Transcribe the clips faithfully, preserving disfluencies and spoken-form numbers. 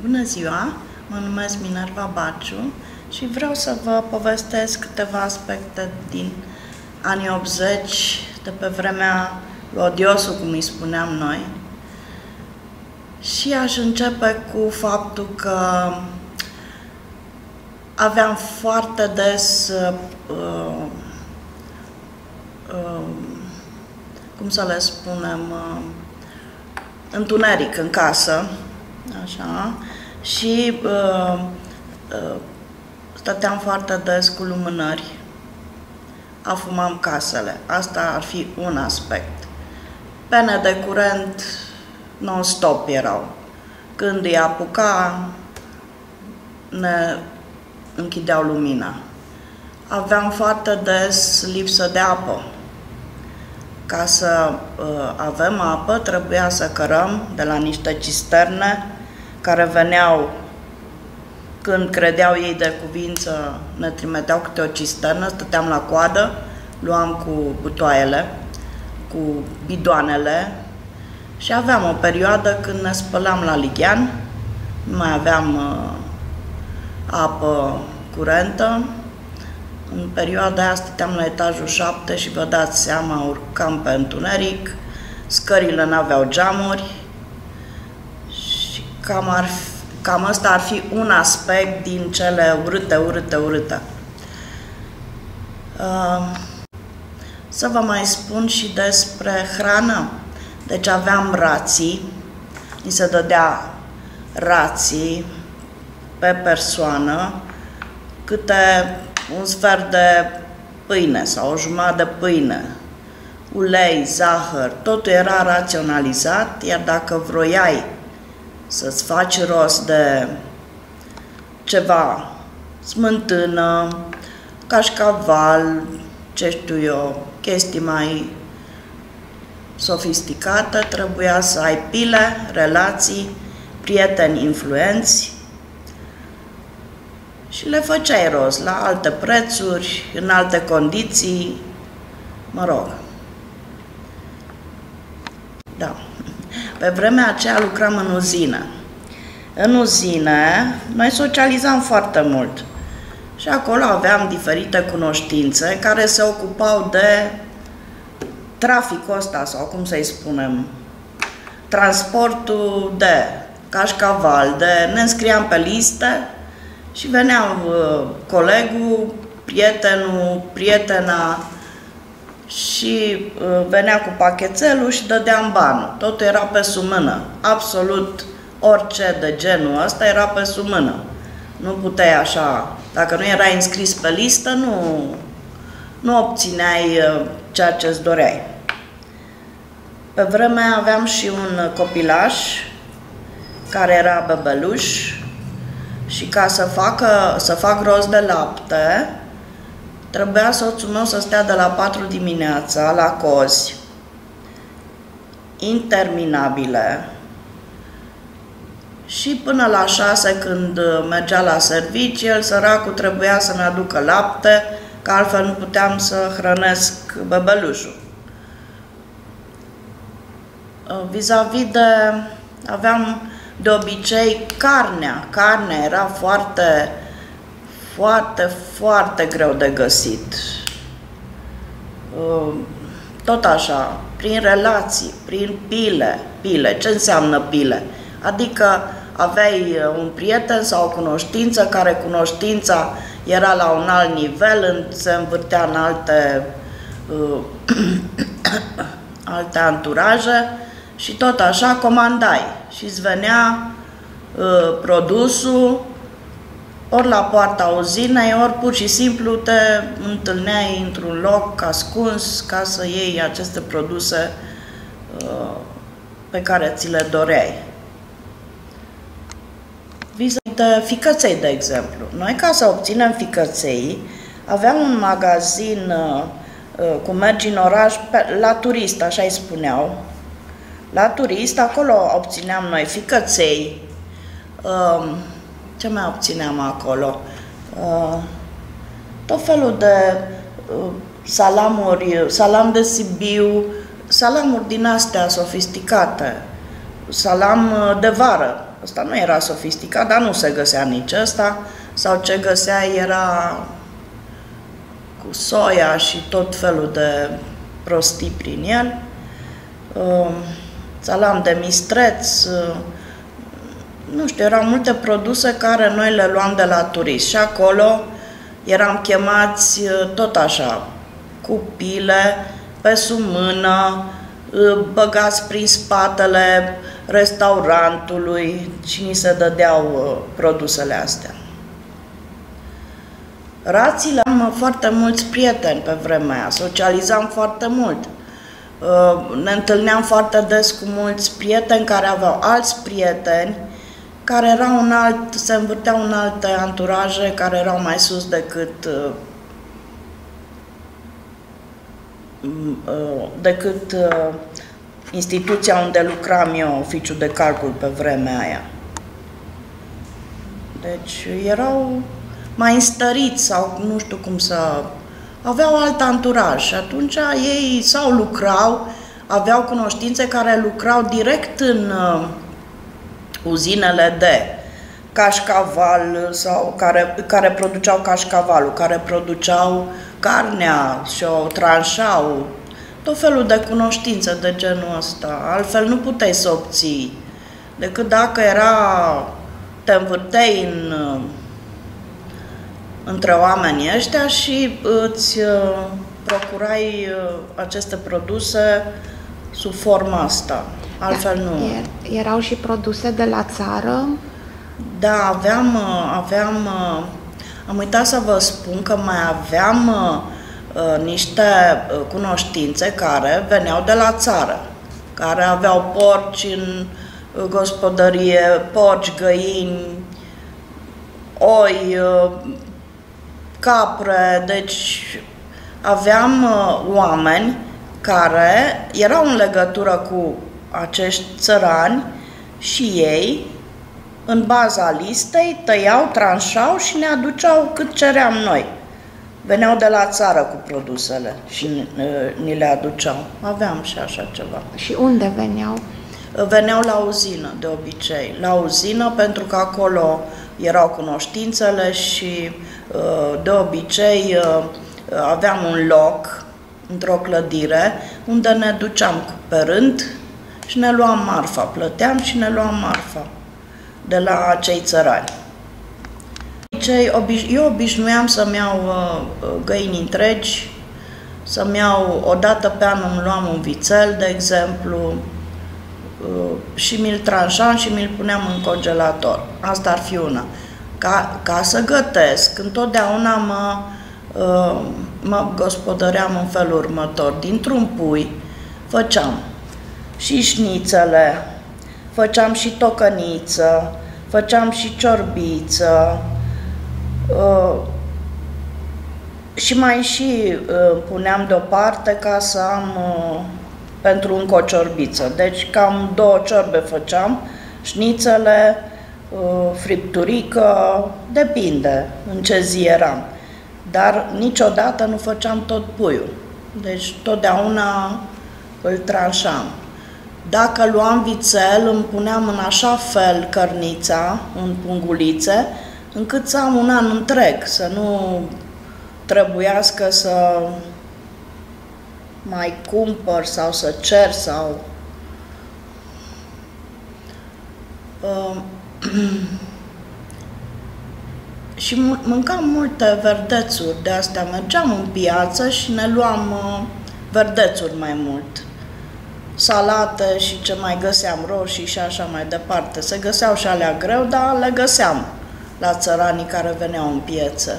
Bună ziua! Mă numesc Minerva Baciu și vreau să vă povestesc câteva aspecte din anii optzeci, de pe vremea lui Odiosu, cum îi spuneam noi. Și aș începe cu faptul că aveam foarte des uh, uh, cum să le spunem, uh, întuneric în casă, așa, și uh, uh, stăteam foarte des cu lumânări, afumam casele. Asta ar fi un aspect. Pene de curent non-stop erau. Când îi apuca, ne închideau lumina. Aveam foarte des lipsă de apă. Ca să uh, avem apă, trebuia să cărăm de la niște cisterne care veneau când credeau ei de cuvință, ne trimiteau câte o cisternă, stăteam la coadă, luam cu butoaiele, cu bidoanele și aveam o perioadă când ne spălam la lighean, nu mai aveam uh, apă curentă. În perioada aia stăteam la etajul șapte și vă dați seama, urcam pe întuneric, scările n-aveau geamuri și cam, ar fi, cam ăsta ar fi un aspect din cele urâte, urâte, urâte. Uh, să vă mai spun și despre hrană. Deci aveam rații, ni se dădea rații pe persoană, câte un sfert de pâine sau o jumătate de pâine, ulei, zahăr, totul era raționalizat, iar dacă vroiai să-ți faci rost de ceva, smântână, cașcaval, ce știu eu, chestii mai sofisticate, trebuia să ai pile, relații, prieteni influenți și le făceai rost la alte prețuri, în alte condiții, mă rog. Da. Pe vremea aceea lucram în uzină. În uzine, noi socializam foarte mult și acolo aveam diferite cunoștințe care se ocupau de traficul ăsta, sau cum să-i spunem, transportul de cașcaval, de ne înscriam pe liste și veneau uh, colegul, prietenul, prietena și uh, venea cu pachetelul și dădeam banul. Totul era pe sumână. Absolut orice de genul ăsta era pe sumână. Nu puteai așa, dacă nu erai înscris pe listă, nu, nu obțineai uh, ceea ce îți doreai. Pe vremea aveam și un copilaș care era bebeluș și ca să, facă, să fac rost de lapte, trebuia soțul meu să stea de la patru dimineața la cozi interminabile și până la șase, când mergea la serviciu, el, săracul, trebuia să-mi aducă lapte, că altfel nu puteam să hrănesc bebelușul. Vis-a-vis de... aveam de obicei carnea. Carnea era foarte, foarte, foarte greu de găsit. Tot așa, prin relații, prin pile. Pile. Ce înseamnă pile? Adică aveai un prieten sau o cunoștință, care cunoștința era la un alt nivel, se învârtea în alte, uh, alte anturaje și tot așa comandai și îți venea uh, produsul ori la poarta uzinei, ori pur și simplu te întâlneai într-un loc ascuns ca să iei aceste produse uh, pe care ți le doreai. Vis-a-vis de ficăței, de exemplu. Noi, ca să obținem ficăței, aveam un magazin uh, uh, cum mergi în oraș, pe, la Turist, așa îi spuneau. La Turist, acolo obțineam noi ficăței. Uh, ce mai obțineam acolo? Uh, tot felul de uh, salamuri, salam de Sibiu, salamuri din astea sofisticate, salam de vară, ăsta nu era sofisticat, dar nu se găsea nici ăsta, sau ce găsea era cu soia și tot felul de prostii prin el. Salam de mistreț, nu știu, erau multe produse care noi le luam de la turiști și acolo eram chemați tot așa, cu pile, pe sub mână, băgați prin spatele restaurantului și ni se dădeau produsele astea. Rațiile, am foarte mulți prieteni pe vremea aia, socializam foarte mult. Ne întâlneam foarte des cu mulți prieteni care aveau alți prieteni, care erau în alt, se învârteau în alte anturaje, care erau mai sus decât, decât instituția unde lucram eu, oficiul de calcul pe vremea aia. Deci erau mai înstăriți sau nu știu cum să... aveau alt anturaj și atunci ei sau lucrau, aveau cunoștințe care lucrau direct în uh, uzinele de cașcaval sau care, care produceau cașcavalul, care produceau carnea și o tranșau, tot felul de cunoștințe de genul ăsta. Altfel nu puteai să obții, decât dacă era, te învârtei în... Uh, între oamenii ăștia și îți uh, procurai uh, aceste produse sub forma asta. Altfel nu. Erau și produse de la țară? Da, aveam, uh, aveam uh, am uitat să vă spun că mai aveam uh, uh, niște uh, cunoștințe care veneau de la țară, care aveau porci în uh, gospodărie, porci, găini, oi, uh, capre, deci aveam uh, oameni care erau în legătură cu acești țărani și ei, în baza listei, tăiau, tranșau și ne aduceau cât ceream noi. Veneau de la țară cu produsele și uh, ni le aduceau. Aveam și așa ceva. Și unde veneau? Veneau la uzină, de obicei. La uzină, pentru că acolo erau cunoștințele și de obicei aveam un loc într-o clădire unde ne duceam pe rând și ne luam marfa, plăteam și ne luam marfa de la cei țărani. Eu obișnuiam să-mi iau găini întregi, să-mi iau, o dată pe an îmi luam un vițel, de exemplu, și mi-l tranșam și mi-l puneam în congelator. Asta ar fi una. Ca, ca să gătesc, întotdeauna mă, mă gospodăream în felul următor. Dintr-un pui făceam și șnițele, făceam și tocăniță, făceam și ciorbiță și mai și puneam deoparte ca să am pentru încă o ciorbiță. Deci cam două ciorbe făceam, șnițele, fripturică, depinde în ce zi eram. Dar niciodată nu făceam tot puiul. Deci totdeauna îl tranșam. Dacă luam vițel, îmi puneam în așa fel cărnița, în pungulițe, încât să am un an întreg, să nu trebuiască să mai cumpăr sau să cer sau... Uh, și mâncam multe verdețuri de astea. Mergeam în piață și ne luam uh, verdețuri mai mult. Salate și ce mai găseam, roșii și așa mai departe. Se găseau și alea greu, dar le găseam la țăranii care veneau în piețe.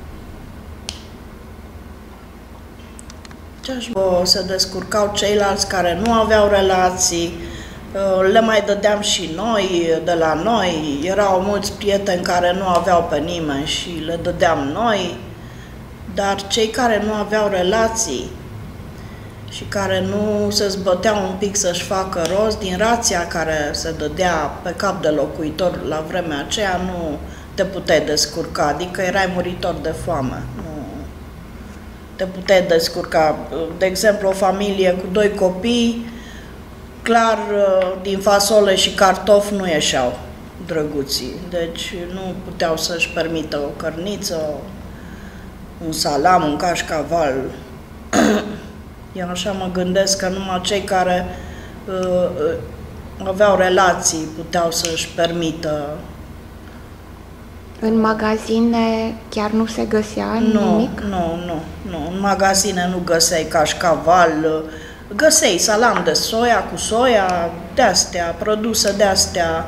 Se descurcau ceilalți care nu aveau relații, le mai dădeam și noi, de la noi. Erau mulți prieteni care nu aveau pe nimeni și le dădeam noi, dar cei care nu aveau relații și care nu se zbăteau un pic să-și facă rost, din rația care se dădea pe cap de locuitor la vremea aceea, nu te puteai descurca, adică erai muritor de foame. Nu te puteai descurca. De exemplu, o familie cu doi copii, clar, din fasole și cartofi nu ieșeau drăguții. Deci nu puteau să-și permită o cărniță, un salam, un cașcaval. Eu așa mă gândesc că numai cei care uh, aveau relații puteau să-și permită. În magazine chiar nu se găsea nu, nimic? Nu, nu, nu. În magazine nu găseai cașcaval, găseai salam de soia cu soia, de-astea, produse de-astea.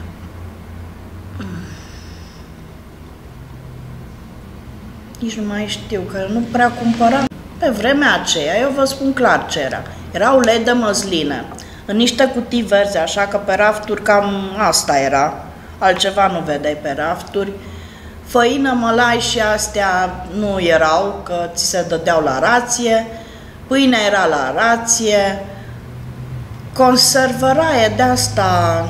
Nici nu mai știu, că nu prea cumpăram. Pe vremea aceea, eu vă spun clar ce era. Era ulei de măsline, în niște cutii verzi, așa că pe rafturi cam asta era. Altceva nu vedeai pe rafturi. Făină, mălai și astea nu erau, că ți se dădeau la rație. Pâinea era la rație. Conservăraie de asta,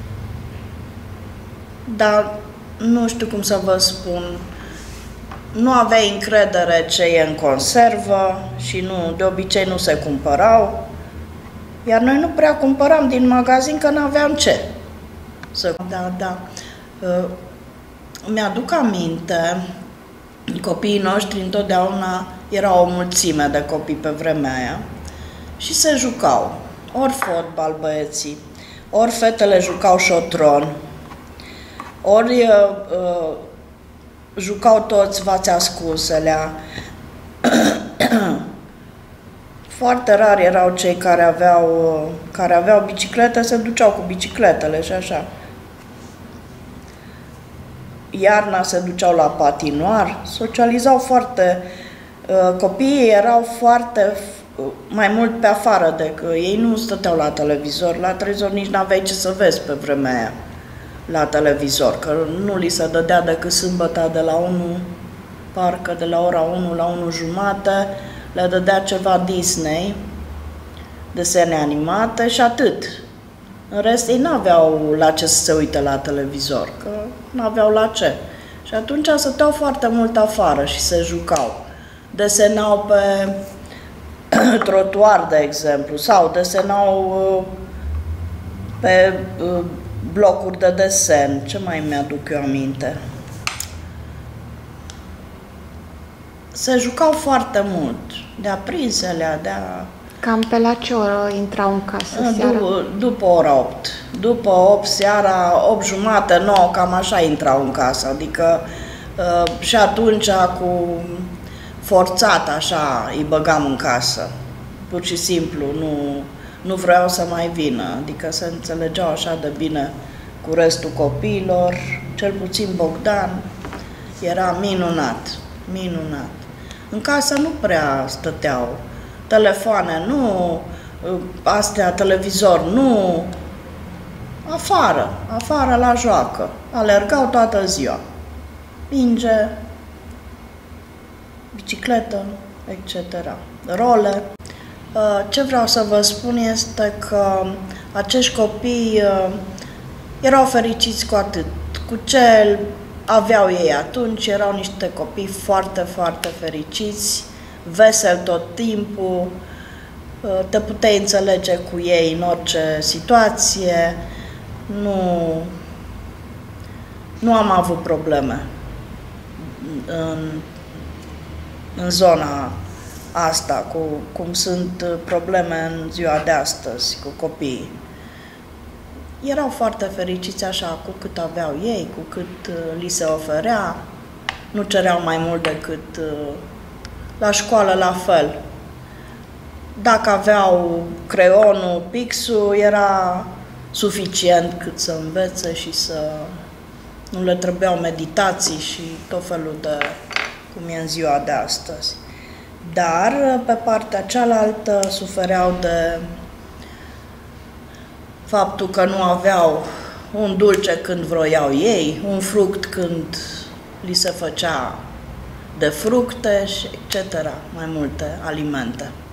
dar nu știu cum să vă spun. Nu aveai încredere ce e în conservă și nu, de obicei nu se cumpărau. Iar noi nu prea cumpăram din magazin, că n-aveam ce. Să... Da, da. Uh, mi-aduc aminte, copiii noștri întotdeauna erau o mulțime de copii pe vremea aia și se jucau. Ori fotbal băieții, ori fetele jucau șotron, ori uh, uh, jucau toți vați ascunselea. Foarte rar erau cei care aveau, care aveau biciclete, se duceau cu bicicletele și așa. Iarna se duceau la patinoar, socializau foarte, copiii erau foarte, mai mult pe afară decât ei, nu stăteau la televizor. La televizor nici n-aveai ce să vezi pe vremea aia la televizor, că nu li se dădea decât sâmbătă de la unu, parcă de la ora unu la unu jumate, le dădea ceva Disney, desene animate și atât. În rest, ei n-aveau la ce să se uite la televizor, că n-aveau la ce. Și atunci stăteau foarte mult afară și se jucau. Desenau pe trotuar, de exemplu, sau desenau pe blocuri de desen. Ce mai mi-aduc eu aminte? Se jucau foarte mult, de-a prinselea, de-a... Cam pe la ce oră intrau în casă seara? După, după ora opt. După opt seara, opt jumate, nouă, cam așa intrau în casă. Adică uh, și atunci cu forțat așa îi băgam în casă. Pur și simplu, nu, nu vreau să mai vină. Adică se înțelegeau așa de bine cu restul copiilor. Cel puțin Bogdan era minunat, minunat. În casă nu prea stăteau. Telefoane, nu, astea, televizor, nu, afară, afară la joacă, alergau toată ziua, minge, bicicletă, et cetera, role. Ce vreau să vă spun este că acești copii erau fericiți cu atât, cu ce aveau ei atunci, erau niște copii foarte, foarte fericiți, vesel tot timpul, te puteai înțelege cu ei în orice situație, nu, nu am avut probleme în, în zona asta, cu, cum sunt probleme în ziua de astăzi cu copiii. Erau foarte fericiți așa cu cât aveau ei, cu cât li se oferea, nu cereau mai mult decât la școală la fel. Dacă aveau creionul, pixul, era suficient cât să învețe și să nu le trebuiau meditații și tot felul de cum e în ziua de astăzi. Dar pe partea cealaltă sufereau de faptul că nu aveau un dulce când vroiau ei, un fruct când li se făcea de fructe și et cetera, mai multe alimente.